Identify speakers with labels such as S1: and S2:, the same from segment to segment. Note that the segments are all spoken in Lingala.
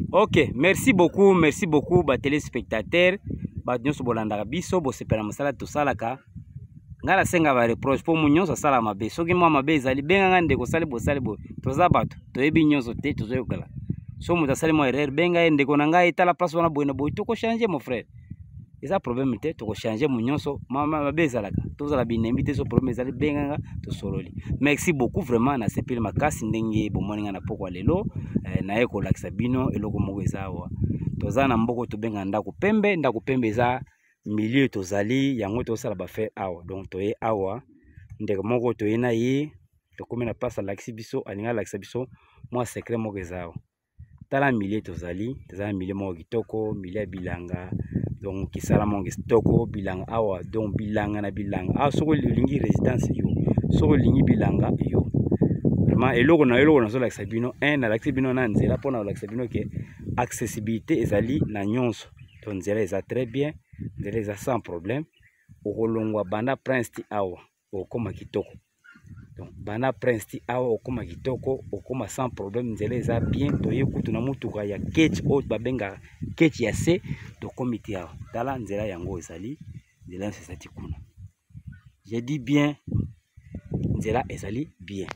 S1: Ok, merci beaucoup ba téléspectateurs ba nyonso bolanda biso bo sepela masala to salaka ngala senga ba reproche po mu nyonso sala mabe soki mwa mabe ezali benga ngande ko sali bo toza bato to yebi nyonso te to zoyokala so mu tasali mo erreur benga ende ko nanga etala place wana boyena boy to ko changer mon frère eza problème te to ko changer mu nyonso mama mabe ezalaka to zala binembi te so problème ezali benga to sololi. Merci beaucoup vraiment na sepela makasi ndenge bo moninga na poko lelo na eko lakisa bino eloko moko ezawa toza na mboko to benga ndako pembe eza milieu tozali yango to sala ba faire awa donc toye awa ndeko moko to yena ye to komena place lakisi biso alinga lakisa biso moi secret moko ezawa tala milieu tozali milieu moko kitoko milieu bilanga donc kisala moko kitoko bilanga awa donc bilanga na bilanga awa soko lingi résidence yo soko lingi bilanga yo vraiment eloko na zo lakisa bino na lakisi bino na nzela pona lakisa bino ke accessibilité ezali na nyonso to nzela eza très bien nzela eza sans problème okolongwa banda prince ti awa okoma kitoko donc banda prince ti awa okoma kitoko okoma sans problème nzela eza bien toye kutu na mutuka ya ketch o babenga ketch ya se to komiti awa tala nzela yango ezali nzela nsesati kuna je dis bien nzela ezali bien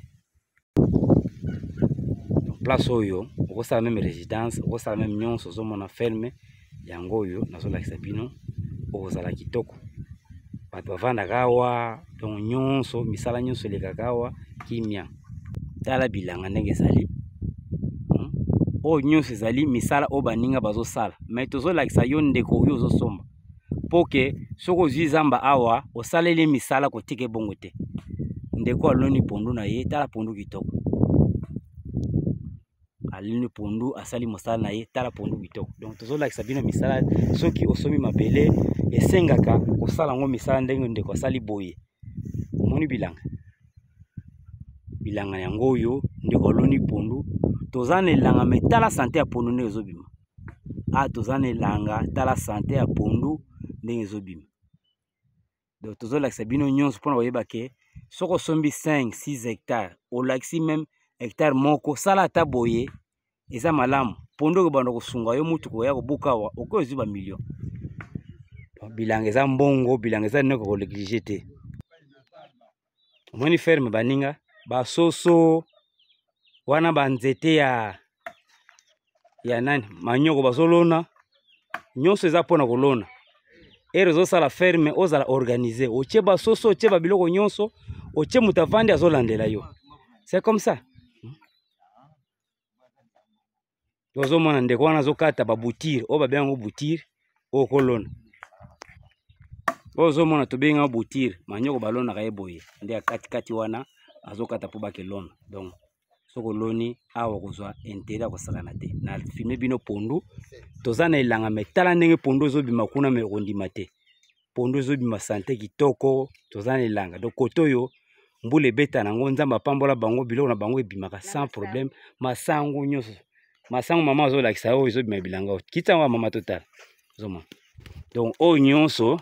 S1: place oyo okosala même résidence okosala même nyonso ozomona ferme yango oyo nazolakisa bino okozala kitoko bato bavandaka awa donc nyonso misala nyonso elekaka awa kimia tala bilanga ndenge ezali oyo nyonso ezali misala oyo baninga bazosala mais tozolakisa yo ndeko oyo ozosomba mpo ke soki ozwi zamba awa osaleli misala kotika ebongo te ndeko aloni pondu na ye tala pondu kitoko alini pondu asali mosala na ye tala pondu kitoko donc tozolakisa bino misala soki osomi mabele esengaka kosala ngo misala ndenge ndeko asali boye omoni bilanga yango oyo ndeko aloni pondu toza na elanga me tala sante ya pondu ndenge ezobima toza na elanga tala sante ya pondu ndenge ezobima donc tozolakisa bino nyonso mpona koyeba ke soko osombi 5-6 hectares olakisi même hectare moko sala ata boye eza malamu pondo ko banda kosunga yo mutu ko ya kobuka awa okozwi ba million bilanga eza mbongo bilanga eza ndeko ko négliger te omoni ferme baninga basoso wana banzete ya nani manyoko bazolona nyonso eza pona kolona erezo sala ferme ozala organiser otie basoso otie babiloko nyonso otie mutavandi azolandela yo c'est comme ça. Tozomona ndeko wana azokata babutire oyo babenga ngo butire oyo kolona ozomona tobenga butire manyoko balonaka ye boye nde ya katikati wana azokata mpo bakelona donc soko loni awa kozwa intérêt akosakana te na filme bino pondu toza na elanga me tala ndenge pondu ezobima kuna me ekondima te pondu ezobima sante kitoko toza na elanga donc koto oyo mbula ebeta nango nzambe apambola bango biloko na bango ebimaka sans problème masango nyonso masango mama azolakisa oyo ezobima bilanga kita ngo mama total ozomona donc oyo nyonso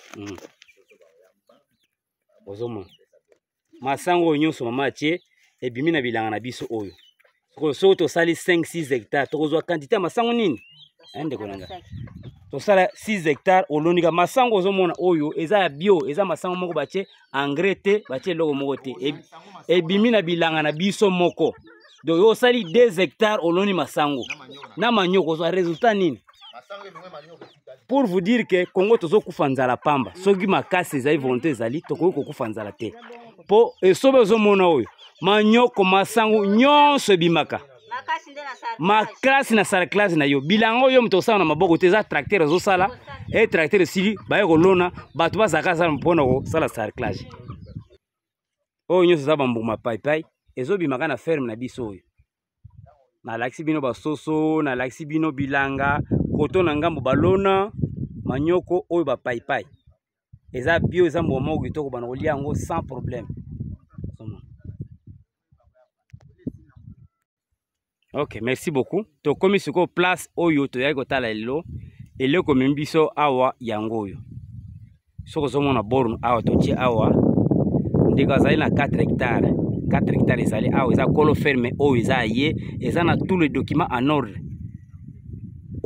S1: ozomona masango oyo nyonso mama atie ebimi na bilanga na biso oyo soki tosali 5-6 hectares tokozwa quantité ya masango nini ndeko nanga tosala 6 hectares olonika masango ozomona oyo eza ya bio eza masango moko batie engrais te batie eloko moko te ebimi na bilanga na biso moko donc yo osali 2 hectares oloni masango na manyoko ozwa résultat nini pour vous dire que Congo tozokufa nzala pamba soki makasi ezali volonté ezali tokoki kokufa nzala te mpo esobe ozomona oyo manyoko masango nyonso ebimaka makasi na sala classe na yo bilanga oyo moto osala na maboko te eza tracteur ezosala tracteur esili baye kolona bato bazalaka sala mpona kosala sala classe oyo nyonso eza bambuma paipai ezobimaka na ferme na biso oyo nalakisi bino basoso nalakisi bino bilanga koto na ngambo balona manyoko oyo bapaipai eza bio eza mbuma moko kitoko bana kolia yango sans problème. Ok, merci beaucoup. To komi siko place oyo to yaki kotala lelo eleko membiso awa yango oyo soko zomona borno awa totie awa ndeko azali na 4 hectares 4 hectares ezali awa eza kolo ferme oyo eza ye eza na tous les documents en ordre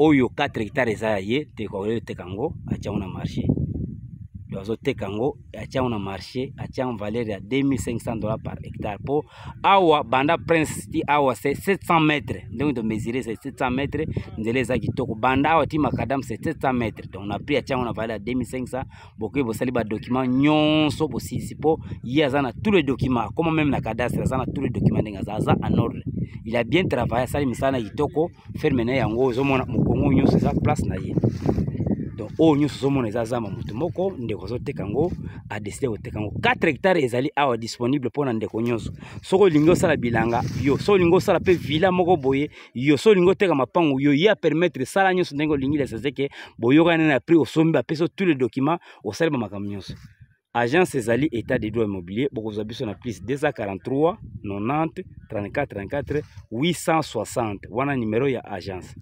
S1: oyo 4 hectares eza ye te kango atia na marché dozo te kango atia na marché atia en valeur ya $2500 par hectare po awa banda prince ti awa c'est 700 mètres donc de mesurer c'est 700 mètres ndele za kitoko banda awa ti makadam c'est 700 mètres donc on a pris atia na valeur ya 2500 bokoy bosali ba document nyonso bosisi po ye aza na tous les documents comme même na cadastre aza na tous les documents ndenge aza en ordre. Il a bien travaillé sali misana kitoko ferme na yango zomona mukongo nyonso za place na ye. Donc o nyonso zomona eza zama mutu moko ndeko zoteka ngo a décidé koteka ngo 4 hectares ezali awa disponible pona ndeko nyonso. Soko lingo sala bilanga yo, so lingo sala pe villa moko boye yo, so lingo teka mapango yo ya permettre sala nyonso ndengo lingile sezeke boyoka na prix osombi apeso tous les documents osali ba makambo nyonso. Agence ezali état de droit immobilier bokozwa biso na plus 243 90 34 34 860 wana numéro ya agence.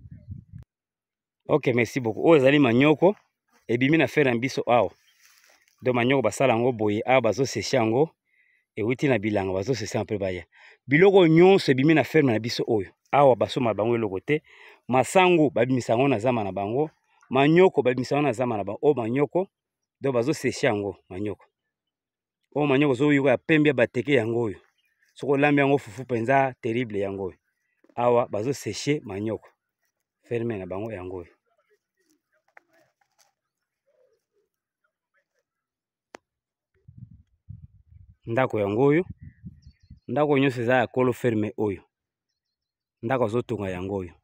S1: Ok, merci beaucoup. Oyo ezali manyoko ebimi na faire biso awa. Do manyoko basala ngo boye awa bazo sécher yango ewuti na bilanga bazo sécher un peu baya. Biloko nyonso ebimi na ferme na biso oyo. Awa basoma bango eloko te. Masango babimisa ngo na zama na bango. Manyoko babimisa ngo na zama na bango. O manyoko do bazo sécher yango manyoko. O manyoko zo yuko ya pembe bateke yango oyo. Soko lambi yango fufu penza terrible yango oyo. Awa bazo sécher manyoko. Ferme na bango yango oyo. Ndako yango oyo. Ndako nyonso eza ya kolo ferme oyo. Ndako azotonga yango oyo.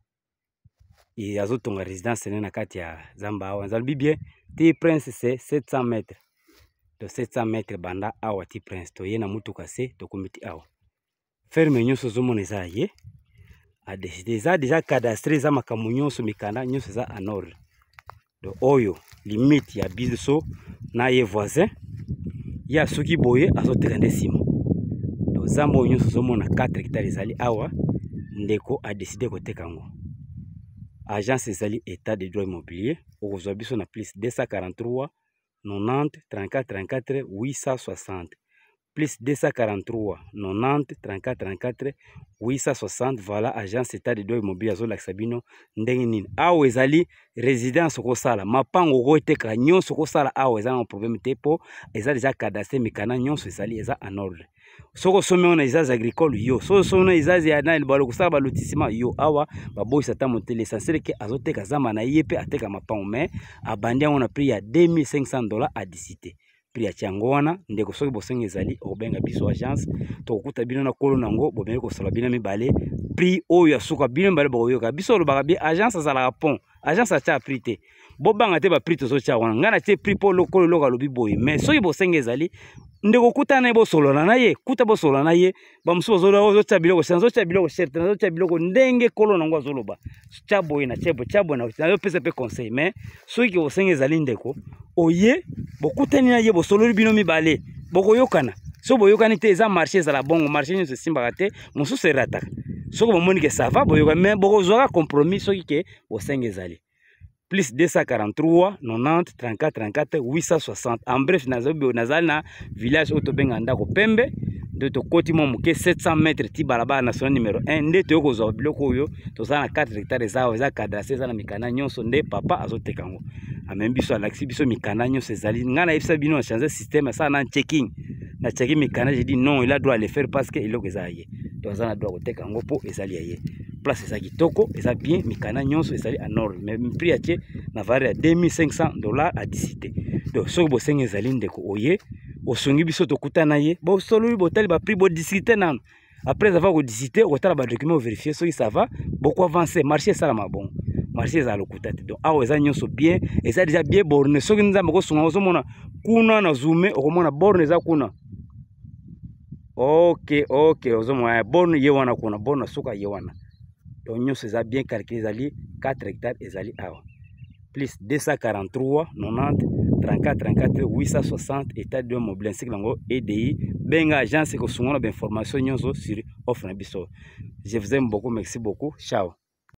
S1: Azotonga résidence na kati ya zamba awa. Nzalobi bien ti prince c'est 700 mètres. De 700 mètres banda awa ti prince to ye na mutuka se to komiti awa. Ferme nyonso zomona eza ye. A décidé eza déjà cadastré eza makambo nyonso mikanda nyonso eza en ordre. Do oyo limite ya biso na ye voisin ya soki boye azoteka nde sima. Do zamba nyonso zomona 4 hectares ezali awa ndeko a décidé koteka ngo. Agence ezali état de droit immobilier okozwa biso na plus 243 90 34 34 860 plus 243 90 34 34 860. Voilà agence état de droit immobilier azo lakisa bino ndenge nini awa ezali résidence kosala mapango koteka nyonso kosala awa eza na problème te po eza déjà cadastré mikana nyonso ezali eza en ordre. Soko somme on ezaz agricole yo, soko somme ezaz ya na balo kosala ba lotissement yo awa ba boyisa ta monter l'essentiel que azoteka zama na yepe ateka mapango mais abandi on a pris ya $2500 à discuter. Prix ya tiango wana ndeko soki bosenge ezali obenga biso agence to okuta bino na kolo nango bobenge ko sala bino mibale prix oyo asuka bino mbale boyoka biso lo bakabi agence azala pont agence acha prix te bobanga te ba prix to so tia wana ngana te prix po lokolo loka lobi boy mais soki bosenge ezali ndeko kuta na bo solo na ye kuta bo solo na ye ba muso zo tia biloko sanzo tia biloko certain zo tia biloko ndenge kolo nango azoloba tia boy na chabo na yo pesa pe conseil mais soki bosenge ezali ndeko oye bokutani na ye bo solo bino mibale bokoyokana so boyokani te eza marché za la bongo marché nyonso simbaka te musu serata soko bomoni ke ça va boyoka mais bokozwaka compromis soki ke bosenge ezali plus 243 90 34 34 860. En bref nazali na village otobenga ndako pembe de to koti mo muke 700 mètres ti balabala national numéro 1 nde to yokozwa biloko oyo tozala na 4 hectares eza cadastré eza na mikanda nyonso nde papa azoteka ngo amemi biso alakisi biso mikanda nyonso ezali nga na yebisa bino na changer système asala na checking na checking mikanda j'ai dit non il a droit à le faire parce que eloko eza ye toza na droit koteka ngo po ezali ye place eza kitoko eza bien mikanda nyonso ezali en ordre mais prix ya tie na valeur ya $2500 à discuter. Donc soki bosenge ezali ndeko oye osongi biso tokutana ye bosolo botali ba prix bo discuter nano après avoir ko discuter otala ba document vérifier soki ça va beaucoup avancer marché ça la mabon marché za lokuta te. Donc awa eza nyonso bien eza déjà bien borné soki nzambe ko songa ozomona kuna na zoomé okomona borné eza kuna. Ok ozomona borné ye wana kuna borné suka ye wana. Donc nyonso eza bien calculé ezali 4 hectares ezali awa plus 243 90 34 34 860 état de mobile ainsi que lango EDI benga agence ko sungona ba information nyonso sur offre na biso. Je vous aime beaucoup, merci beaucoup, ciao.